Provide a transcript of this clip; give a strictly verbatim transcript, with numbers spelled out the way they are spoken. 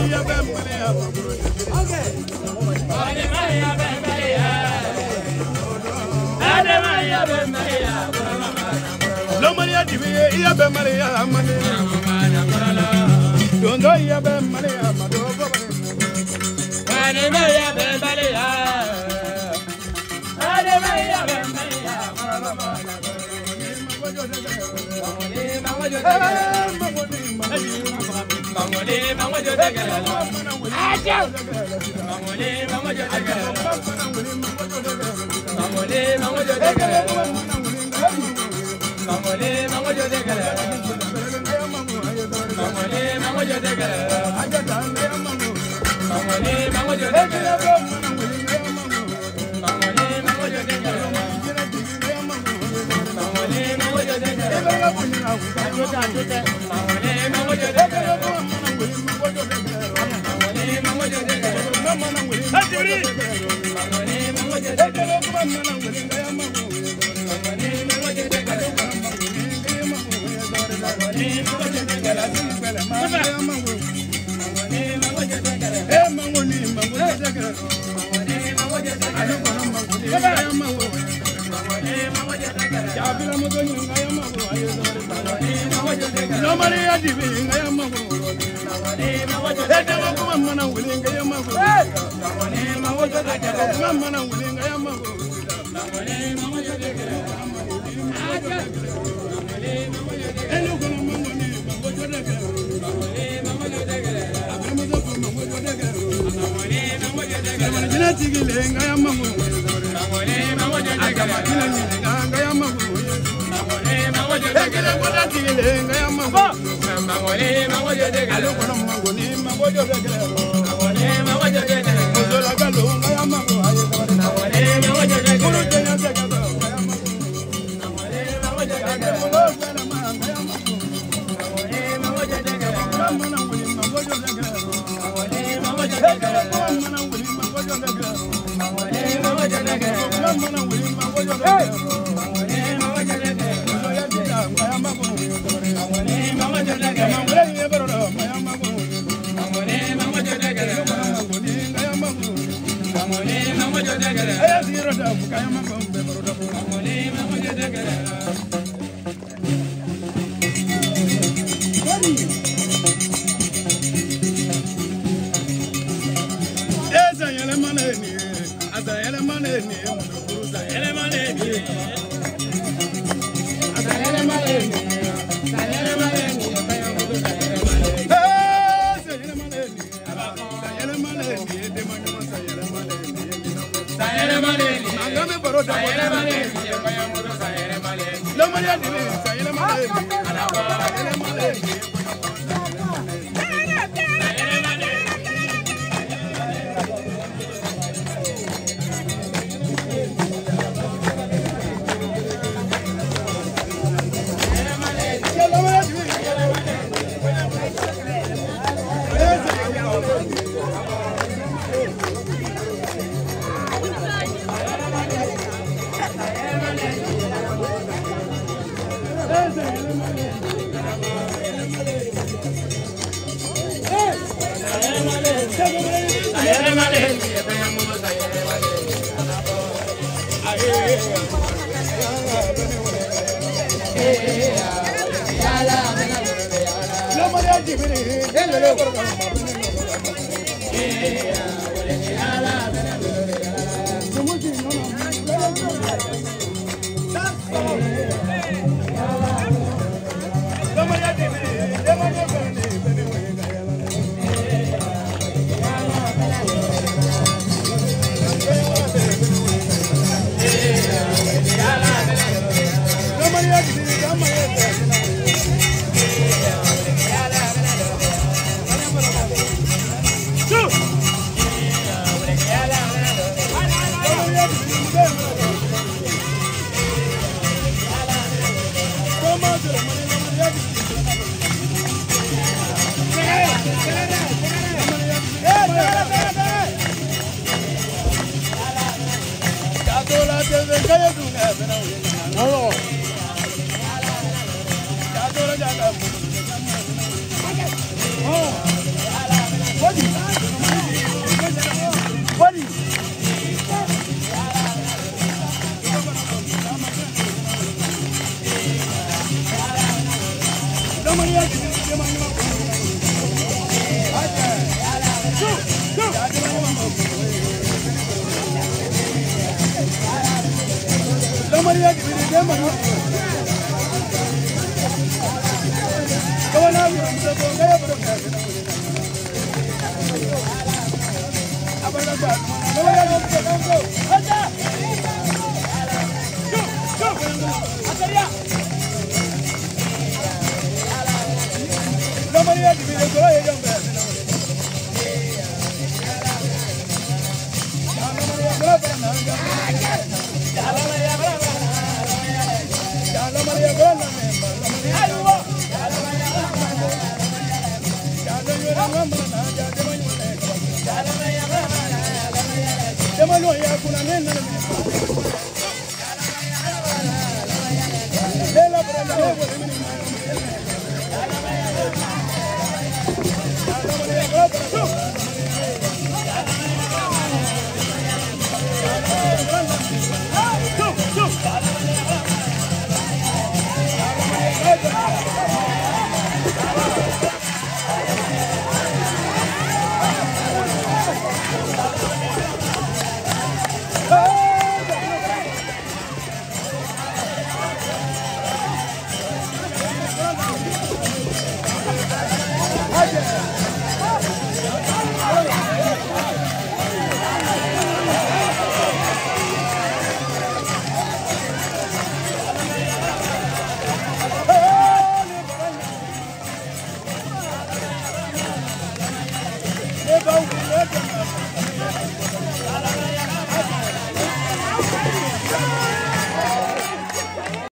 Lo Maria di ia be Maria mane. Dondo ia be Maria madogo. Ane Maria be Maria. Ane Maria be Maria. Mangole mangole tegala. Aja. Mangole mangole tegala. Mangole mangole tegala. Mangole mangole tegala. Mangole mangole tegala. Aja dan mango. Mangole mangole tegala. Mangole mangole tegala. Mangole mangole tegala. Ajuda ajuda. Mangole mangole tegala. Mangole mangole tegala. Hajuri. Mangole mangole tegala. No Maria di vinga ya mago. Ede wa kuma mana wulinga ya mago. Kuma mana wulinga ya mago. Enu kuma mango ni mango jodega. Jina tigilenga ya mago. Jina tigilenga ya mago. Ekele kwada tigilenga ya mago. Mangole mangole tegala. Alo kono mangole mangole tegala. Mangole mangole tegala. Mozola galonga ya mago ayo. Mangole mangole tegala. Kuru tenya tegala ya mago. Mangole mangole tegala. Mangole mangole tegala. Mangole mangole tegala. Mangole mangole tegala. Mangole mangole tegala. Mangole mangole tegala. Mangole mangole tegala. What? Ela